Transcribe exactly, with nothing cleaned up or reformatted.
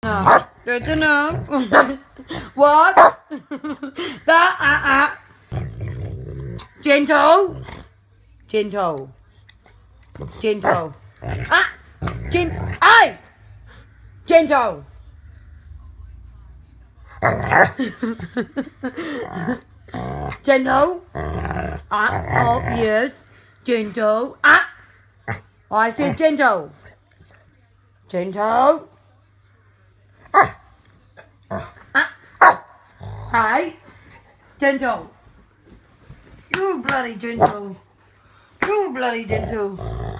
enough. That's enough. What? That, ah, uh, uh. Gentle. Gentle. Gentle. Ah. Gen. Ay. Gentle. Gentle. Ah. Oh, yes. Gentle. Ah. Oh, I said gentle. Gentle. Ah. Hi. Gentle. You bloody gentle. You bloody gentle.